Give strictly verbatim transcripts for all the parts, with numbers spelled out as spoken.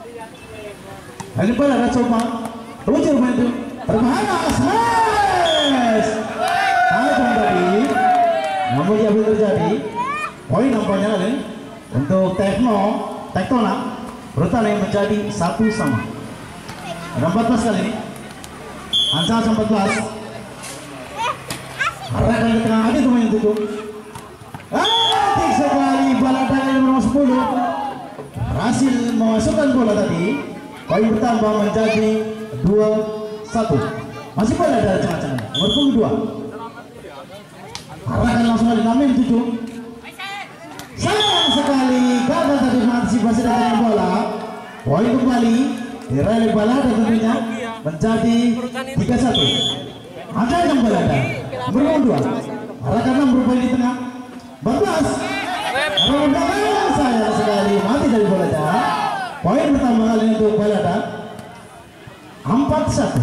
Ini bola ada coba luncur main itu berbahaya smash tajam tadi, namun yang terjadi poin nampaknya kali untuk Tekno Tektona Brutana yang menjadi satu sama. Ada empat belas kali ini, Anca empat belas. Arahkan ke tengah aja teman yang tutup. Antik sekali bola tangan nomor sepuluh berhasil memasukkan bola tadi. Poin bertambah menjadi dua satu. Masih bola dari tengah-tengah nomor puluh dua. Arahkan langsung kali enam tujuh. Sayang sekali gagal tadi mengantisipasi datangnya bola. Poin kembali diraih bola dan tentunya menjadi tiga satu. Ada yang berada nomor dua. Arahkan enam bermain di tengah. empat belas. Arahkan sayang sekali mati dari bola dah. Poin pertama kali untuk Balada empat satu.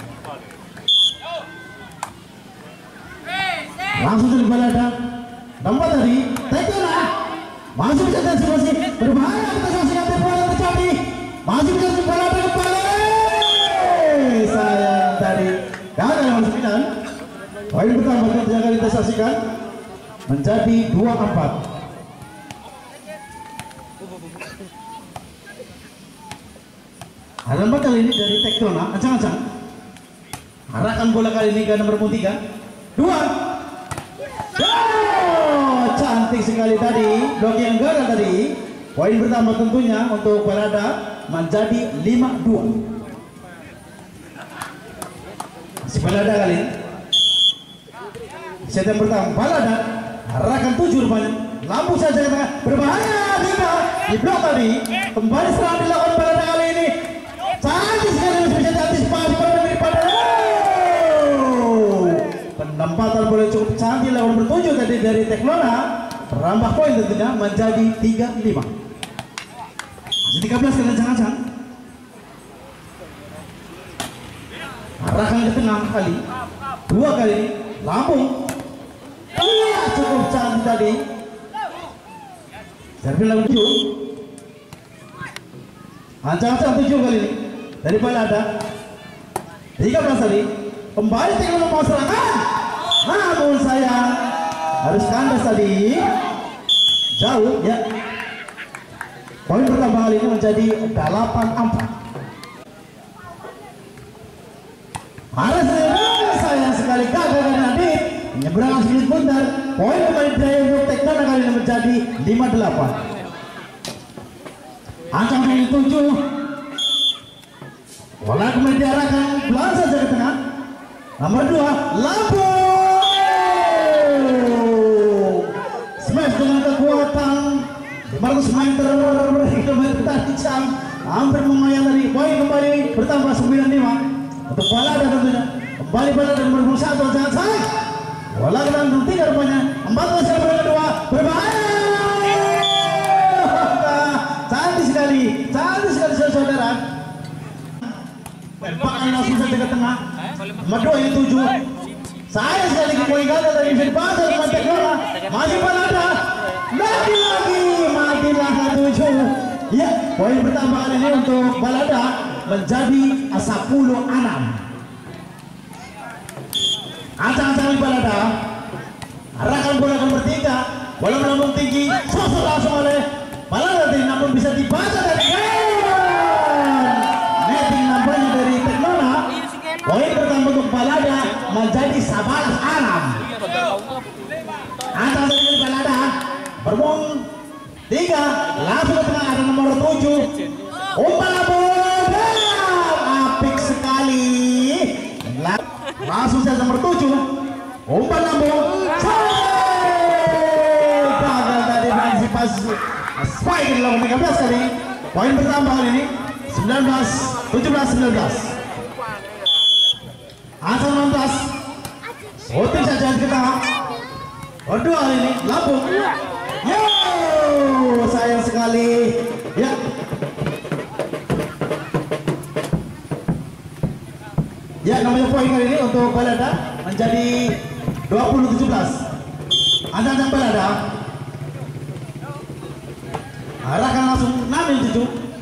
Langsung dari Balada tempat tadi Tekona masuk ke situasi berbahaya kita saksikan bola yang terjadi masih bisa di Balada kembali. Sayang tadi gagal masuk final. Poin pertama yang kali kita saksikan menjadi dua empat. Ada empat kali ini dari Tektona, ancang-ancang. Arahkan bola kali ini ke nomor tiga. Dua. Oh, cantik sekali tadi. Blok yang gagal tadi. Poin pertama tentunya untuk Balada menjadi lima dua. Masih Balada kali ini. Set yang pertama Balada. Arahkan tujuh rupanya. Lampu saja ke tengah. Berbahaya tiga. Di blok tadi. Kembali serangan dilakukan Balada kali ini. Cantik sekali bisa diantisipasi daripada penempatan boleh cukup cantik lawan bertujuh tadi dari Teknona. Merambah poin tentunya menjadi tiga lima. Masih tiga belas kali jangan-jangan. Arahkan ke tengah kali. Dua kali Lampung. Iya cukup cantik tadi. Servis lawan tujuh. Ancang-ancang tujuh kali ini. Dari Balada tiga belas kali kembali Tekno mau serangan, namun sayang harus kandas tadi jauh ya. Poin pertama kali ini menjadi delapan empat. Harus sayang sekali gagal dari Adit menyeberang sedikit bentar. Poin kembali dari untuk Tekno kali ini menjadi lima delapan. Ancang kali tujuh. Bola kembali diarahkan pelan saja ke tengah. Nomor dua, Lampung. Smash dengan kekuatan lima ratus meter kilometer tajam. Hampir memayang dari poin kembali bertambah sembilan lima. Untuk Balada tentunya. Kembali Balada nomor satu jangan salah. Bola ke dalam tiga rupanya. empat belas kali dua berbahaya. Cantik sekali, cantik sekali saudara. Lempakan langsung saja ke tengah. Nomor dua yang tujuh. Saya sekali lagi poin gagal dari bisa dipasang dengan Teknona. Masih Balada. Lagi-lagi matilah ke tujuh. Ya, poin pertama kali ini untuk Balada menjadi sepuluh enam. Ancang-ancang di Balada. Arahkan bola nomor tiga. Bola melambung tinggi. Sosok langsung oleh Balada tadi namun bisa dibaca dari netting nampaknya dari Teknona. Poin pertama untuk Balada menjadi sebelas enam. Atas dari Balada berbong tiga langsung ke tengah ada nomor tujuh. Umpan bola apik sekali. Langsung saja nomor tujuh. Umpan lambung. Gagal tadi antisipasi. Spike dilakukan tiga belas kali. Poin pertama kali ini sembilan belas tujuh belas sembilan belas. Asal enam belas. Shooting saja ke tengah. Kedua kali ini Lampung. Yo, sayang sekali. Ya. Ya, namanya poin kali ini untuk Balada menjadi dua puluh tujuh belas. Ancang-ancang Balada. Arahkan langsung enam tujuh.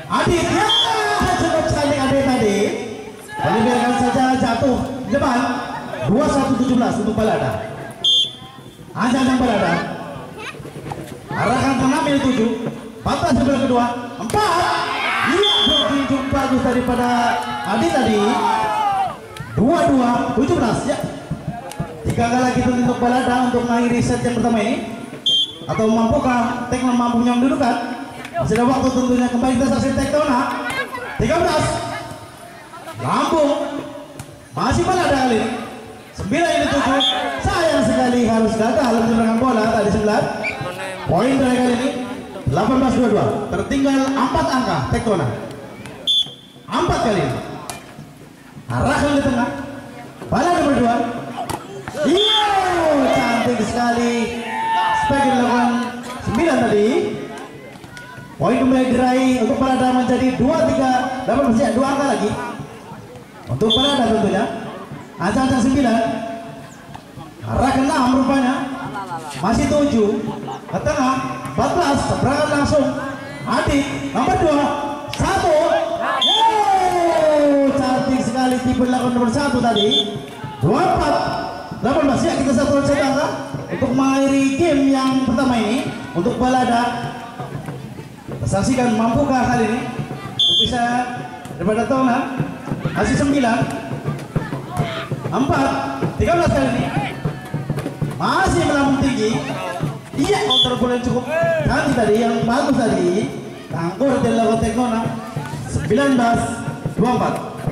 Adit ya cukup cantik Adit tadi. Kali biarkan saja jatuh di depan. Dua satu tujuh belas untuk Balada. Ancang-ancang Balada. Arahkan ke enam ini tujuh. empat belas sebelah kedua. Empat. Iya blocking bagus daripada Adit tadi. Dua dua tujuh belas ya. Tiga kali lagi untuk Balada untuk mengakhiri set yang pertama ini. Atau mampukah Tekno mampu mendudukan? Masih ada waktu tentunya kembali kita saksikan Teknona. tiga belas. Lampung. Masih Balada kali ini. sembilan ini tujuh. Sayang sekali harus gagal menyerangkan bola tadi sembilan. Poin dari kali ini delapan belas dua puluh dua. Tertinggal empat angka Teknona. empat kali ini. Arahkan di tengah. Bola nomor dua. Iya, cantik sekali. Sebagai dilakukan sembilan tadi. Poin kembali diraih untuk Balada menjadi dua tiga. Dapat masih dua angka lagi. Untuk Balada tentunya. Ancang-ancang sembilan. Arah ke enam rupanya. Masih tujuh. Ke tengah. empat belas. Berangkat langsung. Adit. Nomor dua. Satu. Yeay. Cantik sekali tipe dilakukan nomor satu tadi. dua empat. delapan belas ya kita satu saja angka. Untuk mengakhiri game yang pertama ini. Untuk Balada. Kita saksikan mampukah kali ini. Untuk bisa daripada Teknona. Masih sembilan. empat, tiga belas kali ini masih melambung tinggi. Iya, counter bola yang cukup cantik tadi, yang bagus tadi. Tangkur dari lawan Teknona. sembilan belas dua puluh empat.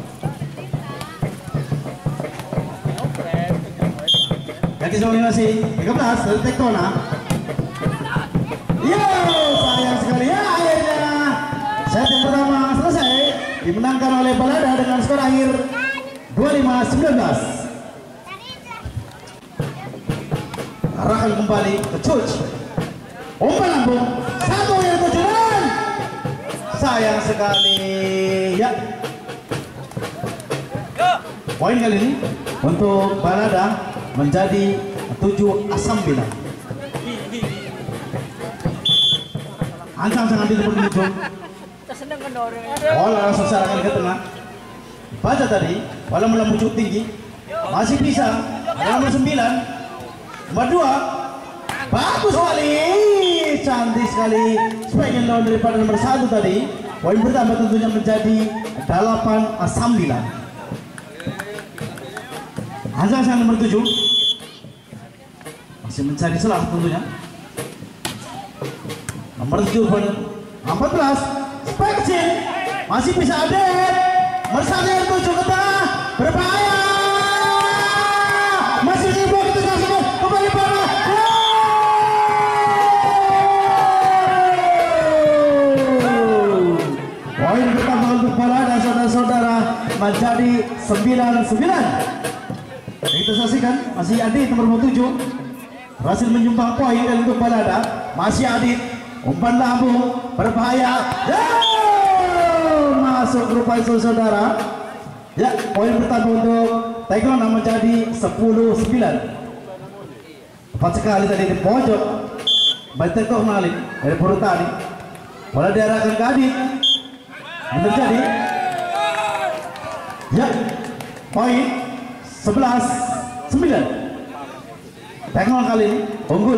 Kaki semua masih tiga belas dari Teknona. Yo, sayang sekali ya akhirnya set yang pertama selesai dimenangkan oleh Balada dengan skor akhir dua puluh lima sembilan belas. Arahkan kembali ke Cuc. Umpan lambung. Satu yang tujuan. Sayang sekali ya. Poin kali ini untuk Balada menjadi tujuh sembilan. Ancang-ancang nanti seperti itu. Bola langsung serangan ke tengah. Baca tadi, bola melambung cukup tinggi. Masih bisa. Nomor sembilan. Nomor dua. Bagus sekali. Cantik sekali. Sebagian lawan daripada nomor satu tadi. Poin pertama tentunya menjadi delapan sembilan. Ancang-ancang nomor tujuh. Masih mencari celah tentunya. Nomor tujuh pun empat belas. Spek kecil. Masih bisa ada. Bersatu yang tujuh ke tengah. Berbahaya. Masih ribu kita langsung kembali bola. Poin pertama untuk Balada saudara-saudara menjadi sembilan sembilan. Kita saksikan masih Adit nomor tujuh berhasil menyumbang poin dan untuk Balada masih Adit. Umpan lambung berbahaya. Yeay! Masuk grup saudara. Ya, poin pertama untuk Teknona menjadi sepuluh sembilan. Tepat sekali tadi di pojok. Baik Teknona dari Purut tadi. Bola diarahkan ke Adit. Yang terjadi. Ya, poin sebelas sembilan. Teknona kali ini unggul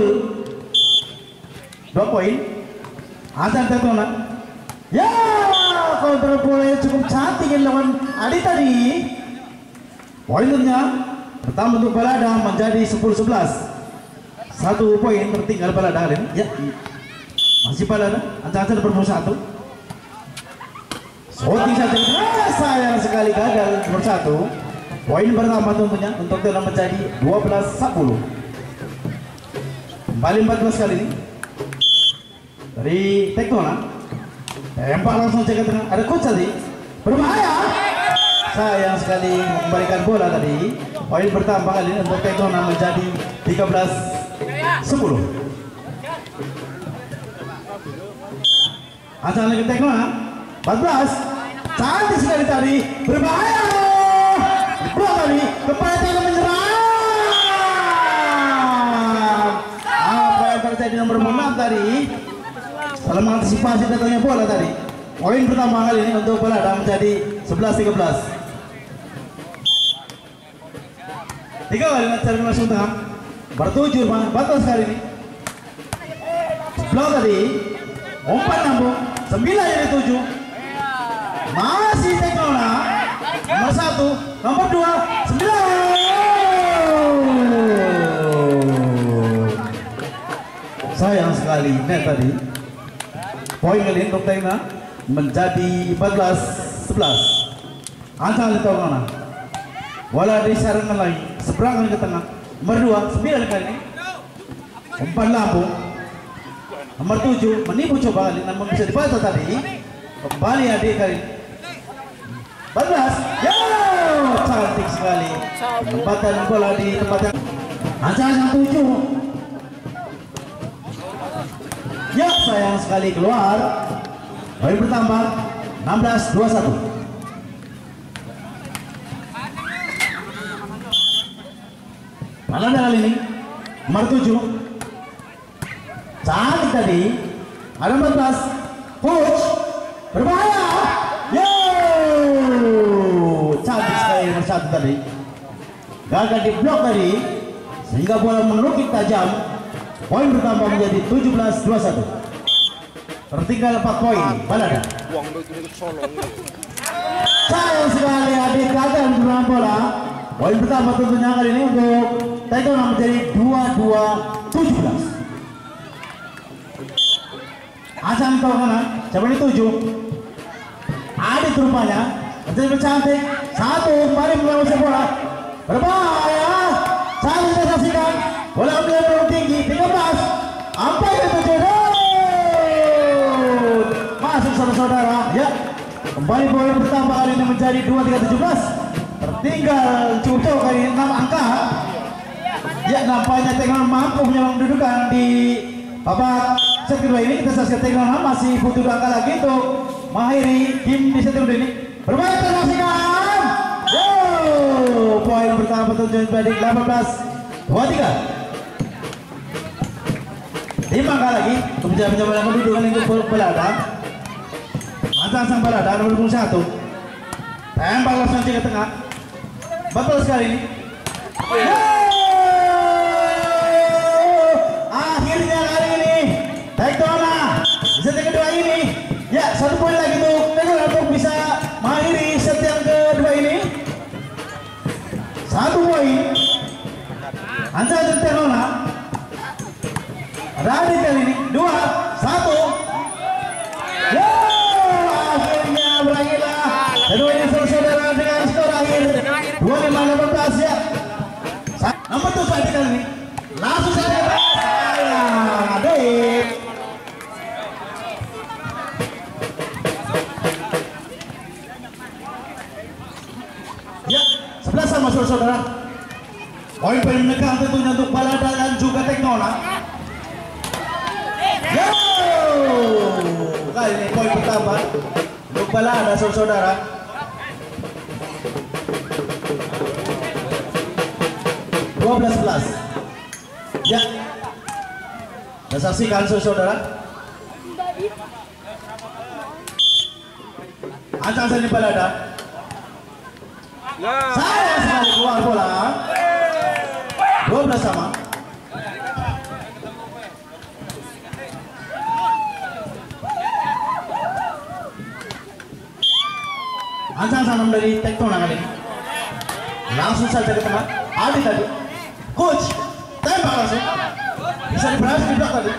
dua poin. Azan Teknona. Ya, kontrol bola cukup cantik yang lawan Adit tadi. Poinnya pertama untuk Balada menjadi sepuluh sebelas. Satu poin tertinggal Balada kali ini. Ya, masih Balada. Ancang-ancang nomor satu. Shooting saja. Ah, sayang sekali gagal nomor satu. Poin pertama tentunya untuk Teknona menjadi dua belas sepuluh. Kembali empat belas kali ini dari Teknona. Tembak langsung jaga tengah. Ada coach tadi. Berbahaya. Sayang sekali memberikan bola tadi. Poin pertama kali ini untuk Teknona menjadi tiga belas sepuluh. Ancang lagi Teknona. empat belas. Cantik sekali tadi. Berbahaya. Bola tadi. Kepala Teknona menyerang. Apa yang terjadi nomor enam tadi? Salah mengantisipasi datangnya bola tadi. Poin pertama kali ini untuk Balada menjadi sebelas tiga belas. Tiga kali mencari langsung tengah. Bertujuh batas kali ini. Blok tadi. Umpan nyambung. Sembilan jadi tujuh. Masih Teknona. Nomor satu. Nomor dua. Sembilan. Sayang sekali net tadi. Poin kali ini untuk Teknona menjadi empat belas sebelas. Ancal di Teknona. Bola disarankan lagi. Seberang ke tengah. Nomor dua. Sembilan kali ini. Umpan lambung. Nomor tujuh menipu coba kali, namun bisa dibaca tadi. Kembali adik kali. empat belas. Yo, cantik sekali. Penempatan bola di tempat yang Ancal yang tujuh. Ya, sayang sekali keluar. Poin bertambah enam belas dua puluh satu. Balada kali ini nomor tujuh. Cantik tadi. Ada empat belas. Coach berbahaya. Yo, cantik sekali nomor satu tadi. Gagal di blok tadi sehingga bola menukik tajam. Poin bertambah menjadi tujuh belas dua puluh satu. Tertinggal empat poin Balada. Sayang sekali adik gagal dengan bola. Poin pertama tentunya kali ini untuk Teknona menjadi dua puluh dua tujuh belas. Asan ke kanan, siapa ini tujuh. Adit rupanya menjadi cantik. Satu kembali menguasai bola. Berbahaya. Satu kita saksikan. Bola ambil tinggi tiga belas. Sampai ke tujuh. Masuk saudara-saudara. Ya. Kembali poin bertambah kali ini menjadi dua tiga tujuh belas. Tertinggal cukup jauh kali ini enam angka. Ya, nampaknya Teknona mampu menyambung kedudukan di babak set kedua ini. Kita saksikan Teknona masih butuh dua angka lagi untuk mengakhiri tim di set kedua ini. Bermain tersaksikan. Yo, poin pertama terjun menjadi delapan belas dua puluh tiga. Lima angka lagi kemudian penjabaran kedudukan untuk Balada. Mantan sang Balada nomor dua puluh satu. Tembak langsung ke tengah. Betul sekali ini. Akhirnya kali ini Teknona set yang kedua ini. Ya, satu poin lagi tuh Teknona untuk bisa mengakhiri set yang kedua ini. Satu poin. Ancal dan Teknona. Radit kali ini dua satu. Ya, akhirnya berakhirlah keduanya saudara dengan skor akhir dua puluh lima delapan belas ya. Nomor tujuh kali ini langsung saja sayang Adit. Ya, sebelas sama saudara. Poin poin menekan tentunya untuk Balada dan juga Teknona. Yo, kali ini poin pertama untuk Balada saudara. dua belas sebelas. Ya. Kita saksikan saudara. Ancal seni Balada. Sayang sekali keluar bola. dua belas sama. Ancal sanam dari Teknona kali ini. Langsung saja ke tengah. Adit tadi. Coach, tembak langsung. Bisa diberhasil di belakang tadi.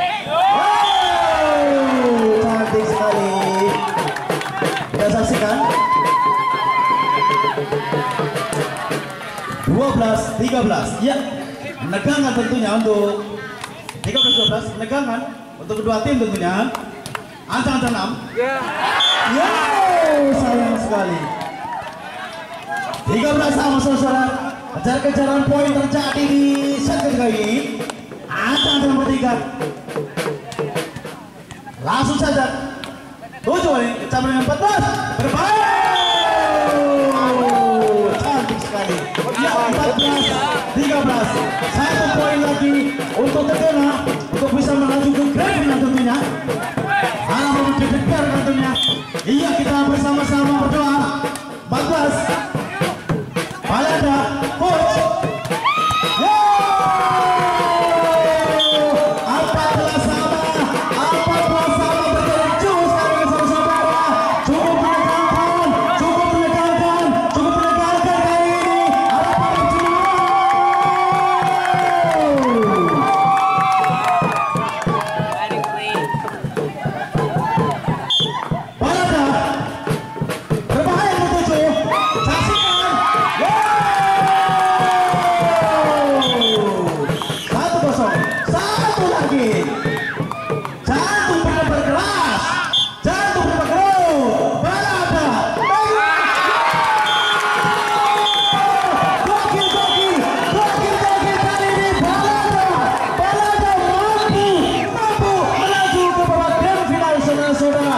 Wow, cantik sekali. Kita saksikan. dua belas tiga belas. Ya, menegangkan tentunya untuk tiga belas dua belas. Menegangkan untuk kedua tim tentunya. Ancal enam. Ya. Ya, sayang sekali. tiga belas sama saudara. Kejar-kejaran poin terjadi di set kedua ini. Ancal nomor tiga. Langsung saja. Tujuh ini kecaman empat belas. Berbahaya. Cantik sekali. Ya, empat belas tiga belas. Satu poin lagi untuk Teknona untuk bisa melaju ke grand final tentunya. Alam memiliki tentunya.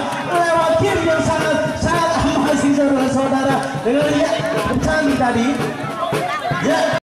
lewat game yang sangat sangat amazing saudara-saudara dengan lihat canggih tadi. Ya.